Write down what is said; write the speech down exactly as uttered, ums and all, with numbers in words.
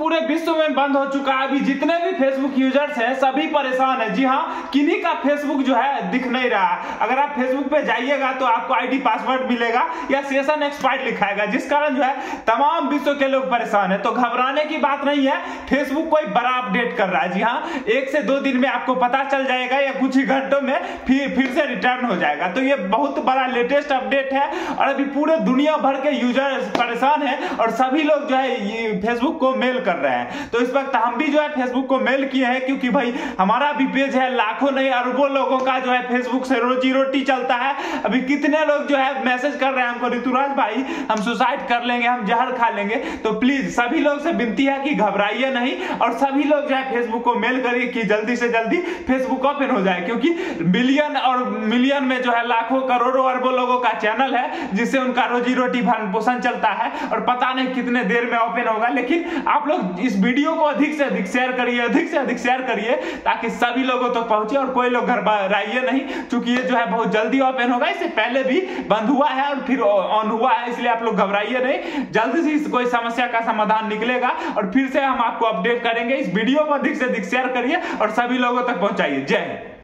पूरे विश्व में बंद हो चुका है। अभी जितने भी फेसबुक यूजर्स हैं सभी परेशान हैं। जी हाँ, किन्हीं का फेसबुक जो है दिख नहीं रहा। अगर आप फेसबुक पे जाइएगा तो आपको आईडी पासवर्ड मिलेगा या सेशन एक्सपायर्ड लिखाएगा, जिस कारण जो है तमाम विश्व के लोग परेशान हैं। तो घबराने की बात नहीं है, फेसबुक कोई बड़ा अपडेट कर रहा है। जी हाँ, एक से दो दिन में आपको पता चल जाएगा या कुछ ही घंटों में फिर फिर से रिटर्न हो जाएगा। तो ये बहुत बड़ा लेटेस्ट अपडेट है और अभी पूरे दुनिया भर के यूजर्स परेशान हैं और सभी लोग जो है ये फेसबुक को मेल कर रहे हैं। तो इस वक्त हम भी जो है फेसबुक को मेल किए हैं, क्योंकि भाई हमारा भी पेज है, लाखों नहीं अरबों लोगों का जो है फेसबुक से रोजी रोटी चलता है। अभी कितने लोग जो है मैसेज कर रहे हैं हमको, ऋतुराज भाई हम सुसाइड कर लेंगे, हम जहर खा लेंगे। तो प्लीज सभी लोग से विनती है कि घबराइए नहीं और सभी लोग जो है फेसबुक को मेल करिए कि जल्दी से जल्दी फेसबुक ओपन हो जाए, क्योंकि बिलियन और मिलियन में जो है लाखों करोड़ों अरबों लोगों का चैनल है जिससे उनका रोजी रोटी भरण पोषण चलता है और पता नहीं कितने देर में ओपन होगा। लेकिन आप लोग इस वीडियो को अधिक से अधिक शेयर करिए, अधिक से अधिक शेयर करिए ताकि सभी लोगों तक तो पहुंचे और कोई लोग घबराइए नहीं, क्योंकि ये जो है बहुत जल्दी ओपन होगा। इससे पहले भी बंद हुआ है और फिर ऑन हुआ है, इसलिए आप लोग घबराइए नहीं। जल्दी से कोई समस्या का समाधान निकलेगा और फिर से हम आपको अपडेट करेंगे। इस वीडियो को अधिक से अधिक शेयर करिए और सभी लोगों तक पहुंचाइए। जय हिंद।